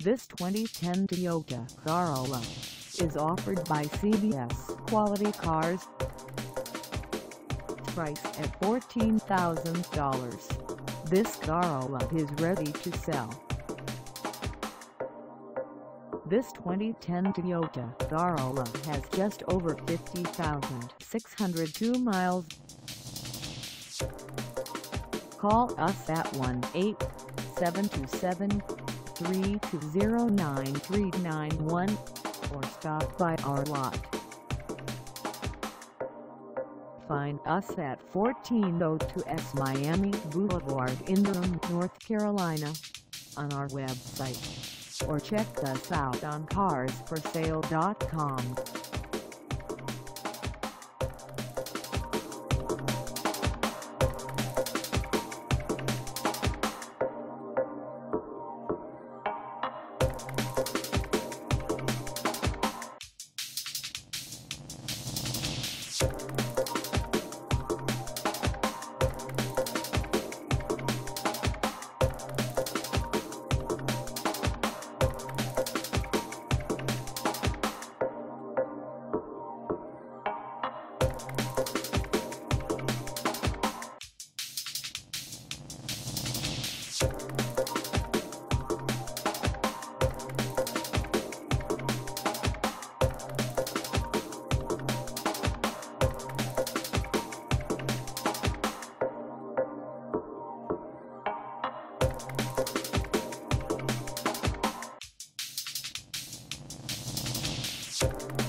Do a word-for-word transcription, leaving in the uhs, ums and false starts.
This twenty ten Toyota Corolla is offered by C B S Quality Cars. Price at fourteen thousand dollars. This Corolla is ready to sell. This twenty ten Toyota Corolla has just over fifty thousand six hundred two miles. Call us at one eight seven two seven, three two zero, nine three nine one or stop by our lot. Find us at fourteen oh two S Miami Boulevard in Durham, North Carolina, on our website, or check us out on cars for sale dot com. You